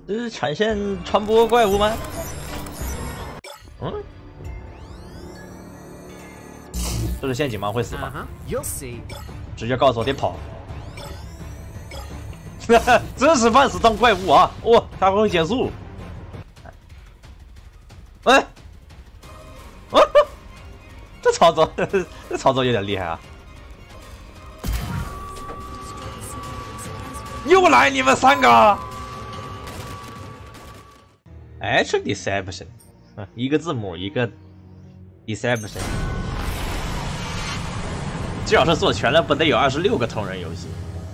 这是产线传播怪物吗？嗯，这是陷阱吗？会死吗？直接告诉我得跑。真是半死当怪物啊！哇，他会减速。哎，啊，这操作，这操作有点厉害啊！又来你们三个 ！H Deception， 一个字母一个 Deception， 这要是做全了，不得有26个同人游戏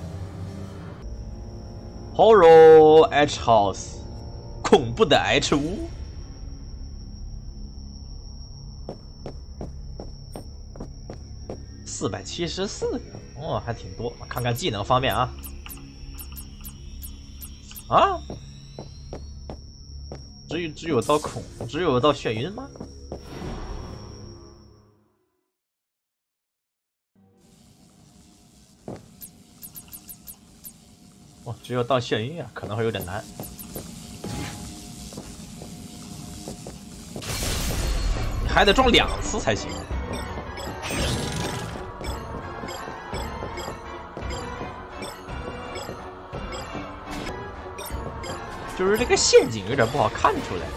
？Horror H House， 恐怖的 H 屋。474个，哦，还挺多。看看技能方面啊。啊？只有到眩晕吗？哦，只有到眩晕啊，可能会有点难。你还得撞2次才行。就是这个陷阱有点不好看出来。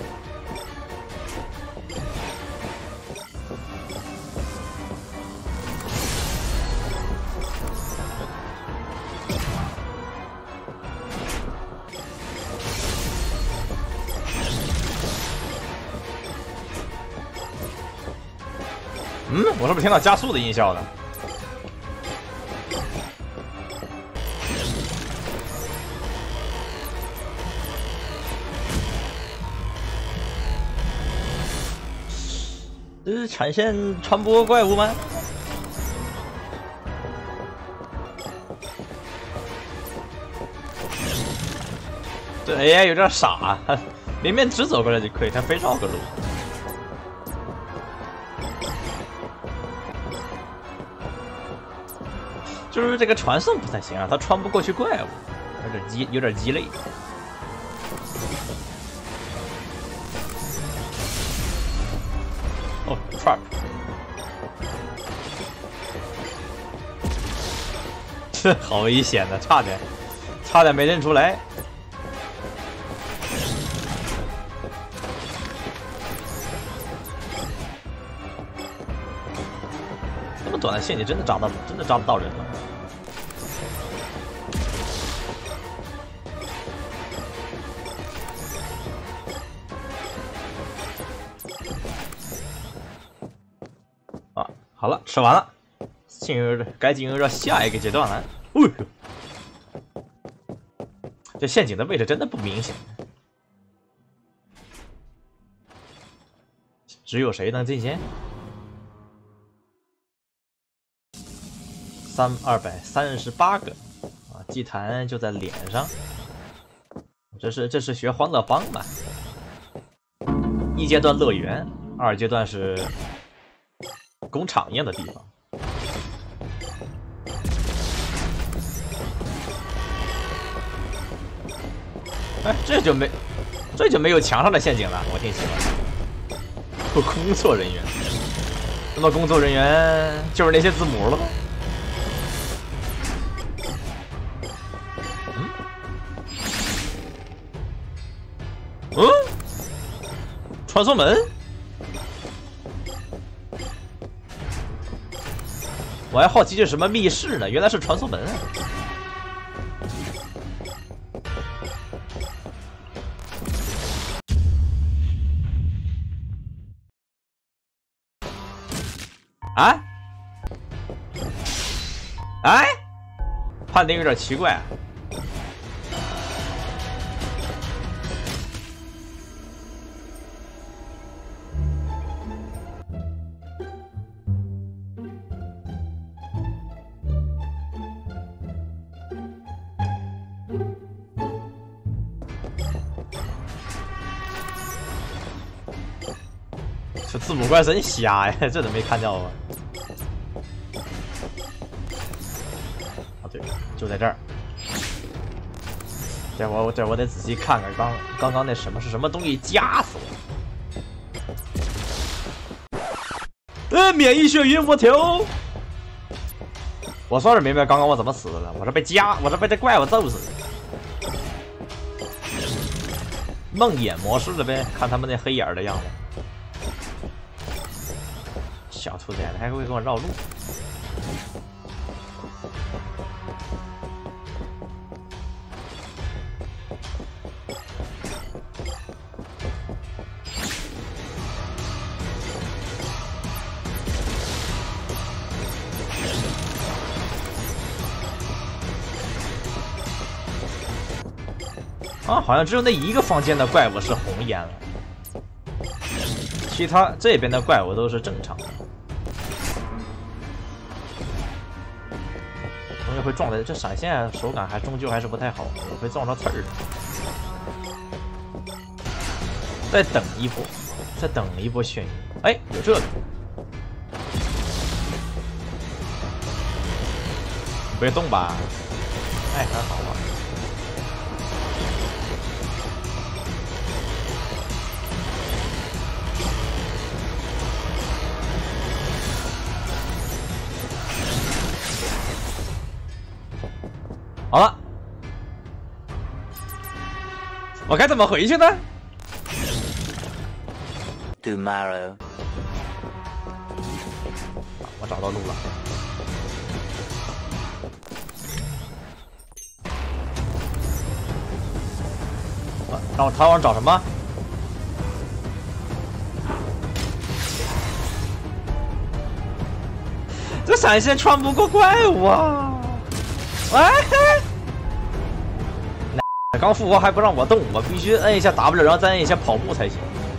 嗯，我是不是听到加速的音效了？这是产线传播怪物吗？这 AI 有点傻，明明直走过来就可以，他非绕个路。就是这个传送不太行啊，他穿不过去怪物，有点鸡肋。哦 ，trap， 这好危险的，差点没认出来。这么短的陷阱真的扎得到人了。啊，好了，吃完了，该进入到下一个阶段了。哦呦，这陷阱的位置真的不明显。只有谁能进先？238个啊！祭坛就在脸上。这是学欢乐帮嘛？1阶段乐园，2阶段是工厂一样的地方。哎，这就没有墙上的陷阱了，我挺喜欢。工作人员，那么工作人员就是那些字母了吗？嗯？传送门？我还好奇这是什么密室呢，原来是传送门啊！啊？哎，判定有点奇怪。这字母怪真瞎呀，这都没看到啊！啊，对，就在这儿。 这我得仔细看看，刚刚那什么是什么东西夹死我？免疫眩晕我条！我算是明白刚刚我怎么死的了，我是被这怪物揍死的。梦魇模式了呗，看他们那黑眼的样子。小兔崽子还会给我绕路。啊，好像只有那一个房间的怪物是红眼了，其他这边的怪物都是正常的。东西会撞在这闪现，手感终究还是不太好，我会撞着刺儿。再等一波，再等一波眩晕。哎，有这个，你别动吧。哎，还好吧。好了，我该怎么回去呢 ？Tomorrow， 我找到路了。让我他往找什么？这闪现穿不过怪物啊！哎，刚复活还不让我动，我必须摁一下 W， 然后再摁一下跑步才行。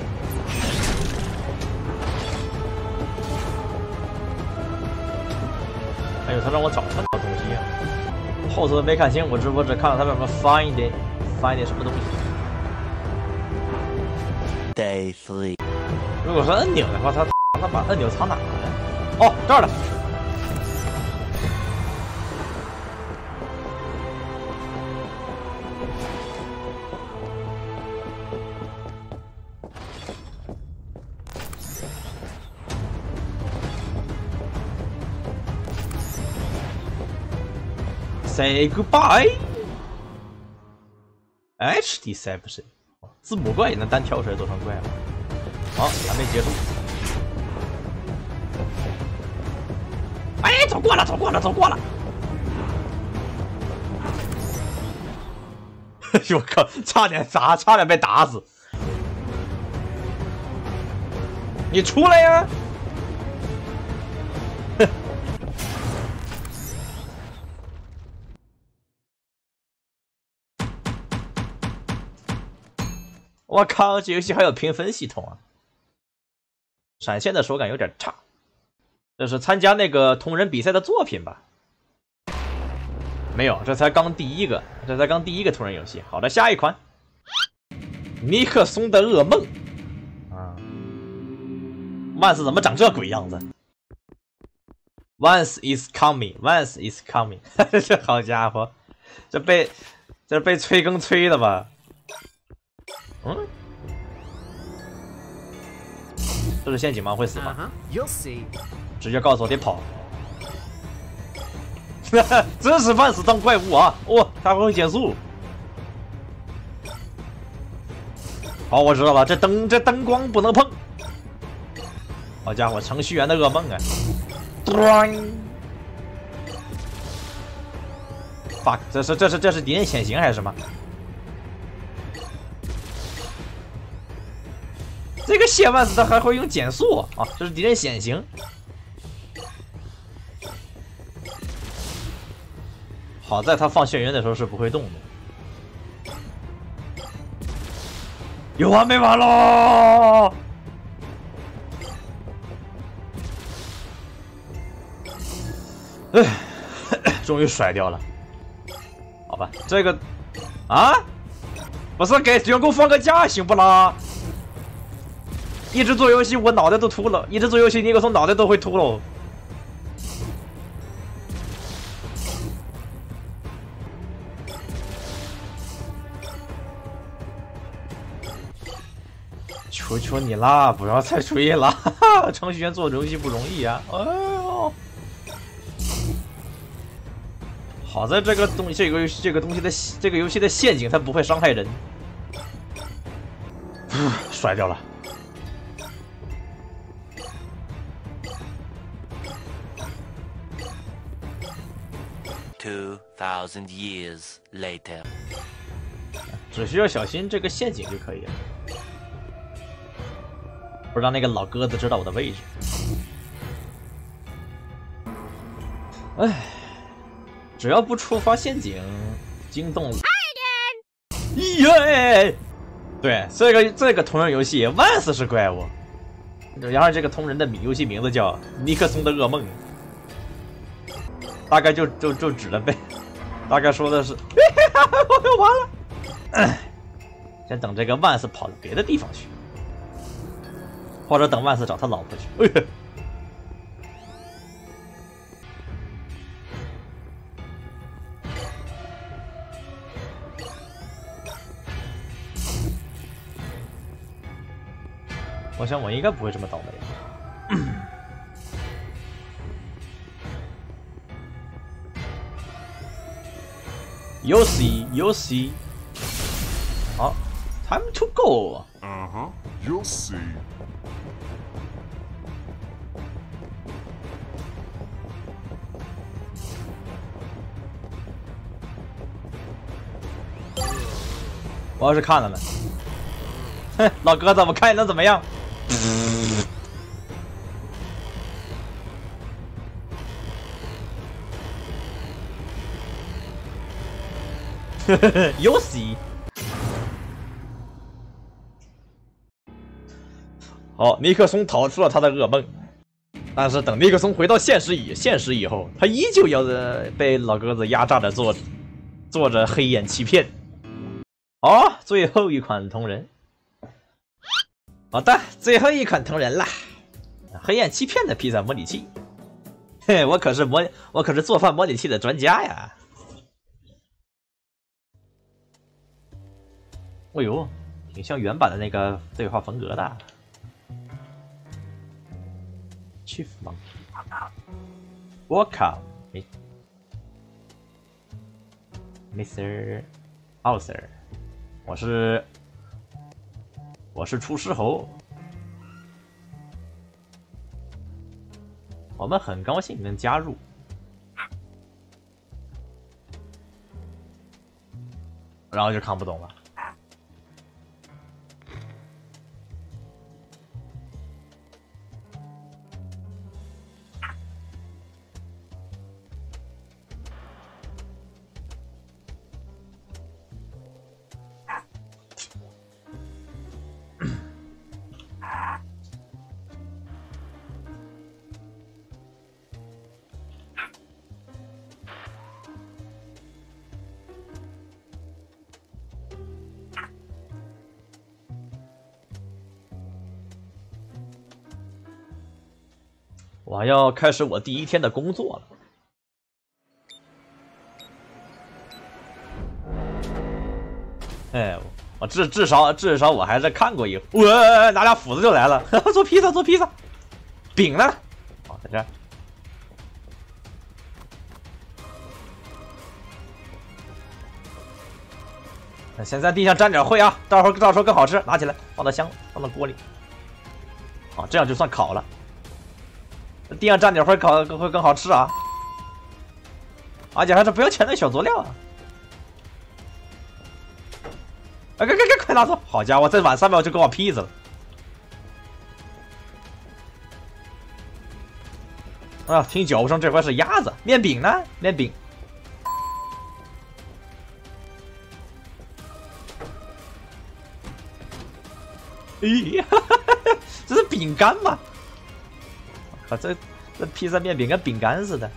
哎呦，他让我找什么东西呀、后头没看清，我只看到他们什么 find 什么东西。 Day 3。 如果是按钮的话，他把按钮藏哪了？哦，这儿了。Say goodbye. H Deception， 字母怪也能单挑出来做成怪物。好，还没结束。哎，走过了。我靠，差点被打死。你出来呀！我靠，这游戏还有评分系统啊！闪现的手感有点差，这是参加那个同人比赛的作品吧？没有，这才刚第一个同人游戏。好的，下一款，尼克松的噩梦啊！万斯怎么长这鬼样子 ？Once is coming， 这好家伙，这被催更催的吧？嗯，这是陷阱吗？会死吗？直接告诉我得跑。真是万死当怪物啊！哇，他还会减速。好，我知道了，这灯光不能碰。好家伙，程序员的噩梦啊 ！fuck， 这是敌人显形还是什么？这个谢万斯他还会用减速啊！这是敌人显形。好在他放眩晕的时候是不会动的。有完没完喽？哎，终于甩掉了。好吧，这个啊，不是给员工放个假行不啦？一直做游戏，我脑袋都秃了。一直做游戏，尼克松脑袋都会秃喽。 求求你啦，不要再追了！哈哈，程序员做游戏不容易啊！哎呦，好在这个东西这个游戏的陷阱它不会伤害人。摔掉了。 2,000 years later， 只需要小心这个陷阱就可以了，不让那个老鸽子知道我的位置。哎，只要不触发陷阱，惊动了。耶！对，这个同人游戏万死是怪物，然后这个同人的游戏名字叫尼克松的噩梦，大概就指了呗，大概说的是，我完了，先等这个万斯跑到别的地方去，或者等万斯找他老婆去。我想我应该不会这么倒霉。You see, you see. 好 ，time to go. You'll see. 我要是看了呢，哼，老哥子，我看你能怎么样？You see。好，尼克松逃出了他的噩梦，但是等尼克松回到现实以后，他依旧要被老鸽子压榨着做着黑眼欺骗。好，最后一款同人。好的，最后一款同人啦，黑暗欺骗的披萨模拟器。嘿，我可是做饭模拟器的专家呀。哎呦，挺像原版的那个对话风格的。Chief Monkey，Welcome, Mr. Author， 我是厨师猴，我们很高兴能加入。然后就看不懂了。我要开始我第一天的工作了。哎，我至少我还是看过一回，我拿俩斧子就来了，做披萨，饼呢？哦，在这儿。先在地上沾点灰啊，到时候更好吃，拿起来放到锅里。好，这样就算烤了。地上沾点会更好吃啊，而且还是不要钱的小佐料啊！快拿走！好家伙，再晚3秒就给我披萨了。啊，听脚步声，这回是鸭子。面饼呢？面饼。咦，这是饼干吗？啊，这披萨面饼跟饼干似的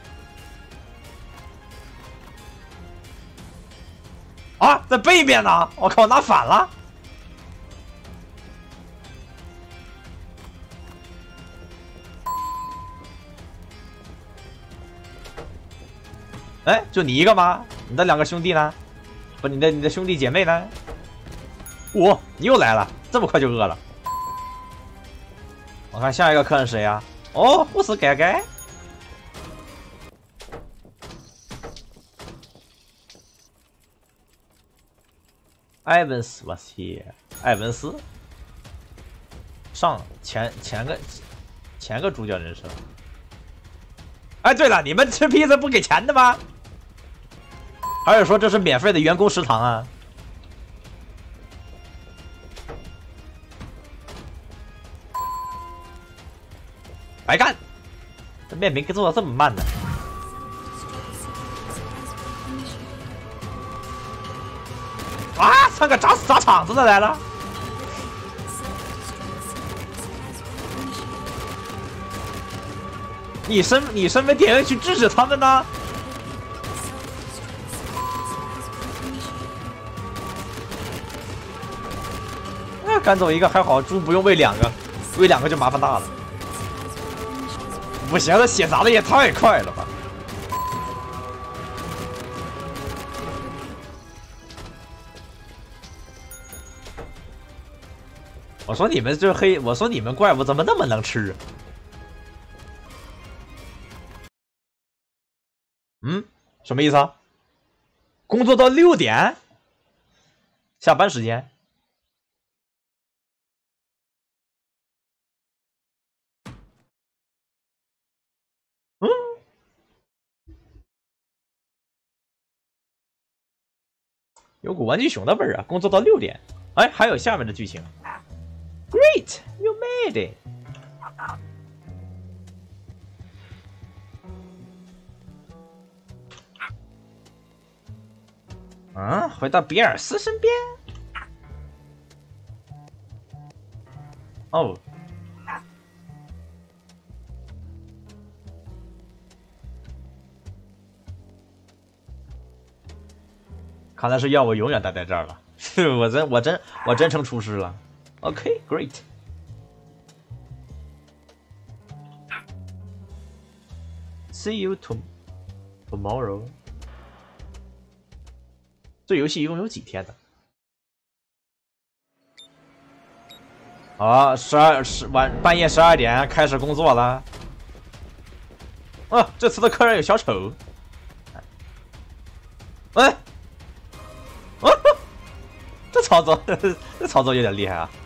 啊，在背面呢！我靠，拿反了！哎，就你一个吗？你的2个兄弟呢？不，你的兄弟姐妹呢？你又来了，这么快就饿了？ 我看下一个客人谁呀？哦，护士盖盖。埃文斯was here，埃文斯。上前个主角人设。哎，对了，你们吃披萨不给钱的吗？还是说这是免费的员工食堂啊？白干！这面饼给做的这么慢呢？啊！上个砸场子的来了！你身为店员去制止他们呢？那赶走一个还好，猪不用喂两个，喂两个就麻烦大了。不行，这血砸的也太快了吧！我说你们这黑，我说你们怪物怎么那么能吃？嗯，什么意思啊？工作到6点，下班时间。嗯，有股玩具熊的味儿啊！工作到6点，哎，还有下面的剧情。Great, you made it. 嗯，回到比尔斯身边。哦，看来是要我永远待在这儿了。我真成厨师了。OK, great. See you tomorrow. 这游戏一共有几天的？好，半夜12点开始工作了。啊，这次的客人有小丑。哎，啊，这操作，这操作有点厉害啊！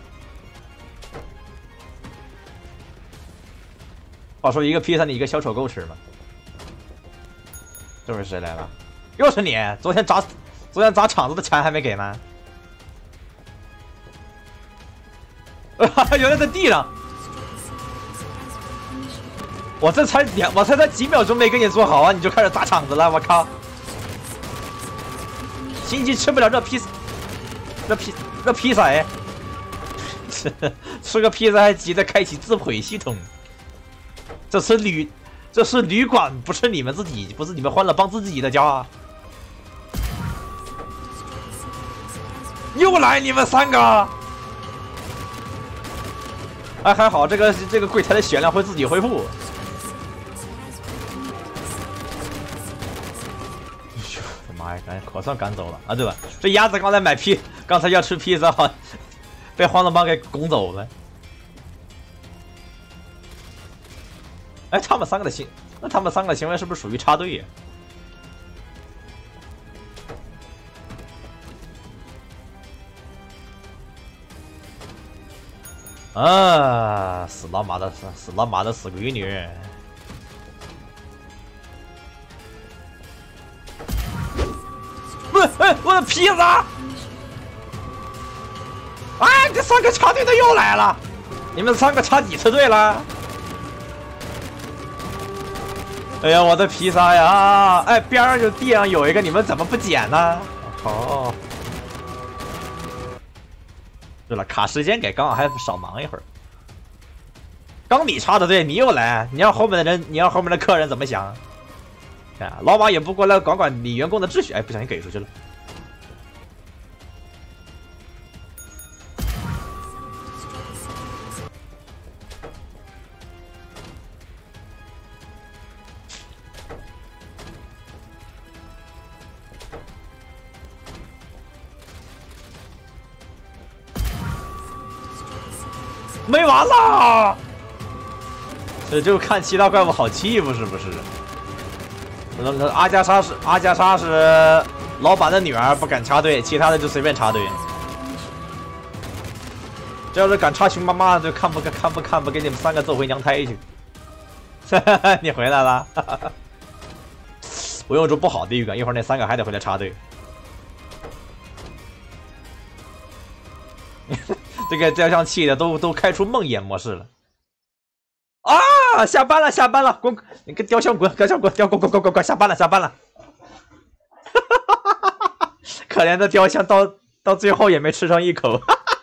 话说一个披萨，你一个小丑够吃吗？这是谁来了？又是你！昨天砸场子的钱还没给吗？原来在地上！我才几秒钟没给你做好啊，你就开始砸场子了！我靠！心急吃不了这披萨哎！吃个披萨还急着开启自毁系统？这是旅馆，不是你们自己，不是你们欢乐帮自己的家。又来你们3个！哎，还好这个柜台的血量会自己恢复。我的妈呀，可算赶走了啊！对吧？这鸭子刚才要吃披萨，被欢乐帮给拱走了。哎，他们3个的行为是不是属于插队呀？啊！死老马的死闺女！我的披萨！哎，这3个插队的又来了！你们3个插几次队了？哎呀，我的披萨呀！哎，边上地上有一个，你们怎么不捡呢？哦。对了，卡时间给刚好还少忙一会儿。刚你插的队，你又来，你让后面的客人怎么想？啊，老马也不过来管管你员工的秩序，哎，不小心给出去了。没完了！ 这就看其他怪物好欺负是不是？阿加莎是老板的女儿，不敢插队，其他的就随便插队。这要是敢插熊妈妈，就看不，给你们3个揍回娘胎去。你回来了，我有种不好的预感，一会儿那3个还得回来插队。这个照相器的都开出梦魇模式了。啊！下班了，滚！你个雕像滚，滚，下班了。可怜的雕像到最后也没吃上一口。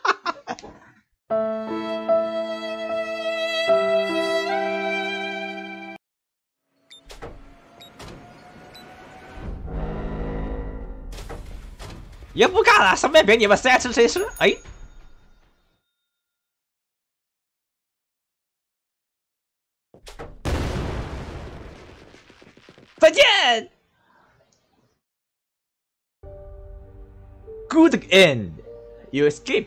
也不干了，上面给你们谁爱吃谁吃。哎，再见。Good end, you escape.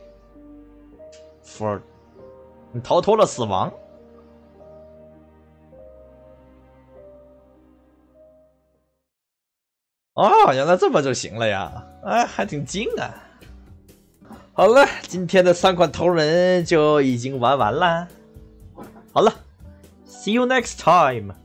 For 你逃脱了死亡。哦，原来这么就行了呀！哎，还挺精啊。好了，今天的3款头人就已经玩完了。好了 ，See you next time.